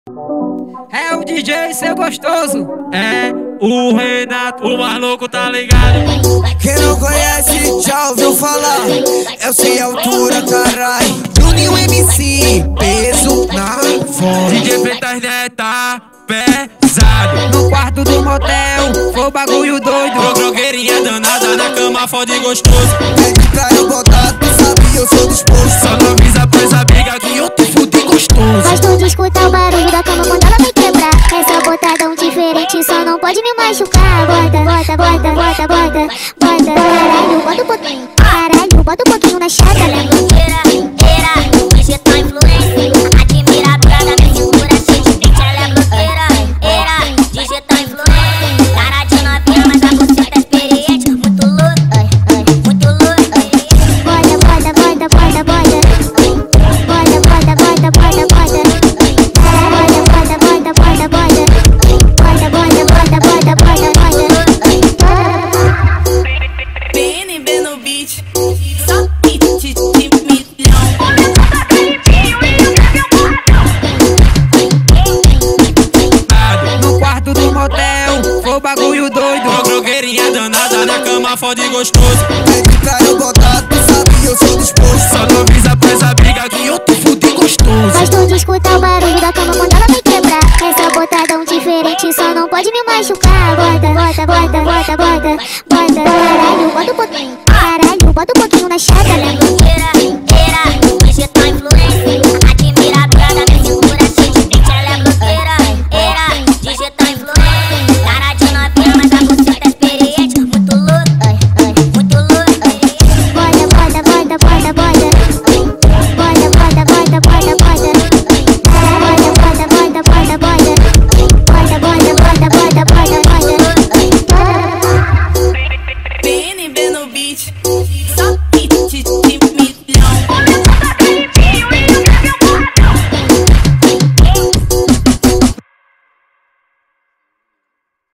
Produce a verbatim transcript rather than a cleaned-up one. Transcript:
É o D J seu gostoso, é o Renato, o maluco, tá ligado? Quem não conhece já ouviu falar, eu sei a altura, carai. Juninho M C, peso na voz. D J Freitas né, tá pesado. No quarto do motel, foi bagulho doido. Blogueirinha danada na cama, foda e gostoso. Pede pra eu botar, tu sabe eu sou disposto. Só não avisa pras amigas que eu te fudi gostoso. Gosto de escutar o barulho da cama quando ela vem quebrar. Essa botadão diferente só não pode me machucar. Bota, bota, bota, bota, bota, bota. Caralho, bota um pouquinho. Caralho, bota um pouquinho na chata, né? Blogueira, era, digital influencer. Admiradora da minha cintura, cheia de dente. Ela é blogueira, era, digital influencer. Cara de novinha, mas a você tá experiente. Muito louco, muito louco. Bota, bota, bota, bota, bota. Bota, bota, bota, bota, bota. Bota, bota, bota, bota, bota. Bota, bota, bota, bota, bota, bota. B N B no beat, só hit de milhão. No quarto do motel, foi bagulho doido. Blogueirinha danada na cama, foda e gostoso. Pede pra eu botar, tu sabe eu sou disposto. Só não avisa pras amigas que eu te fudi gostoso. Gosto de escutar o barulho da cama quando ela vem quebrar. Essa botadão diferente só não pode me machucar. Bota, bota, bota, bota, bota, bota.